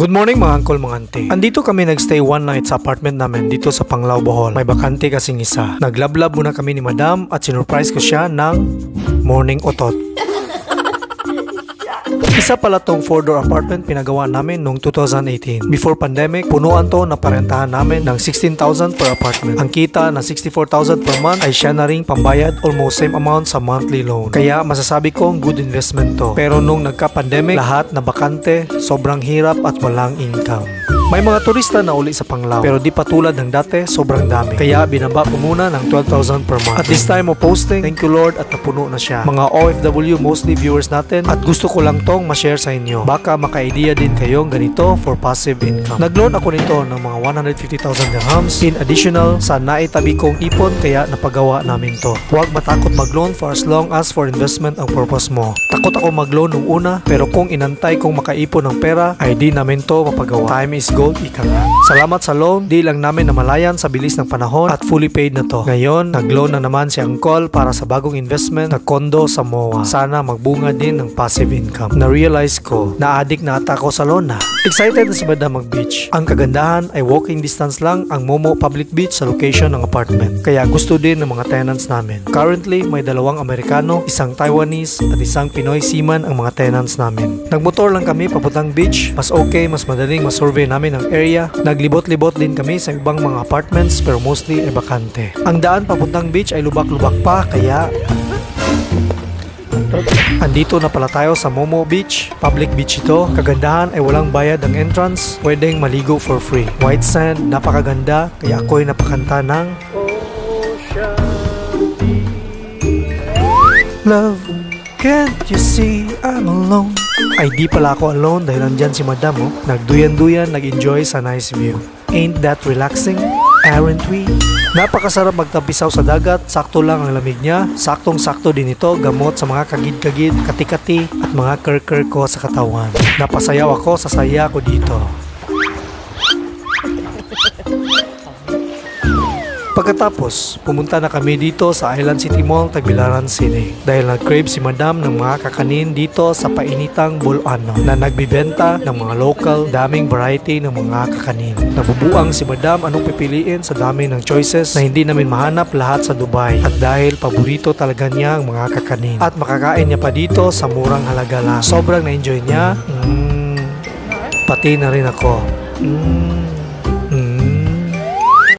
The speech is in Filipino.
Good morning mga uncle, mga auntie. Andito kami nagstay one night sa apartment namin dito sa Panglao, Bohol. May bakante kasing isa. Naglablab muna kami ni madam at sinurprise ko siya ng morning otot. Isa pala tong 4-door apartment pinagawa namin noong 2018. Before pandemic, punuan to na parentahan namin ng 16,000 per apartment. Ang kita na 64,000 per month ay siya na ring pambayad almost same amount sa monthly loan. Kaya masasabi kong good investment to. Pero nung nagka-pandemic, lahat na bakante, sobrang hirap at walang income. May mga turista na uli sa Panglao pero di pa tulad ng dati, sobrang dami. Kaya binaba ko muna ng 12,000 per month. At this time of posting, thank you Lord at napuno na siya. Mga OFW mostly viewers natin at gusto ko lang tong ma-share sa inyo. Baka maka-idea din kayong ganito for passive income. Nag-loan ako nito ng mga 150,000 dirhams in additional sa naitabi kong ipon kaya napagawa namin to. Huwag matakot mag-loan for as long as for investment ang purpose mo. Takot ako mag-loan nung una pero kung inantay kong makaipon ng pera ay di namin to mapagawa. Time is gold, ika nga. Salamat sa loan, di lang namin namalayan sa bilis ng panahon at fully paid na to. Ngayon, nag-loan na naman si Uncle para sa bagong investment na kondo sa MOA. Sana magbunga din ng passive income. Na-realize ko, na-addict na ata ako sa loan na. Excited na si Madam mag-beach. Ang kagandahan ay walking distance lang ang Momo Public Beach sa location ng apartment. Kaya gusto din ng mga tenants namin. Currently, may 2 Amerikano, isang Taiwanese at isang Pinoy seaman ang mga tenants namin. Nagmotor lang kami papuntang beach. Mas okay, mas madaling masurvey namin ang area. Naglibot-libot din kami sa ibang mga apartments pero mostly ay bakante. Ang daan papuntang beach ay lubak-lubak pa kaya andito na pala tayo sa Momo Beach. Public beach ito. Kagandahan ay walang bayad ang entrance. Pwedeng maligo for free. White sand, napakaganda. Kaya ako'y napakanta ng Love, can't you see I'm alone? Ay di pala ako alone dahil nandyan si Madam oh. Nagduyan-duyan, nag-enjoy sa nice view. Ain't that relaxing? Aren't we? Napakasarap magtampisaw sa dagat, sakto lang ang lamig niya, saktong-sakto din ito, gamot sa mga kagid-kagid, kati-kati at mga kerker ko sa katawan. Napasayaw ako sa saya ko dito. Pagkatapos, pumunta na kami dito sa Island City Mall, Tagbilaran City. Dahil nag-crave si Madam ng mga kakanin dito sa painitang Buluano na nagbibenta ng mga local, daming variety ng mga kakanin. Nabubuang si Madam anong pipiliin sa dami ng choices na hindi namin mahanap lahat sa Dubai. At dahil paborito talaga niya ang mga kakanin. At makakain niya pa dito sa murang halaga lang. Sobrang na-enjoy niya. Pati na rin ako.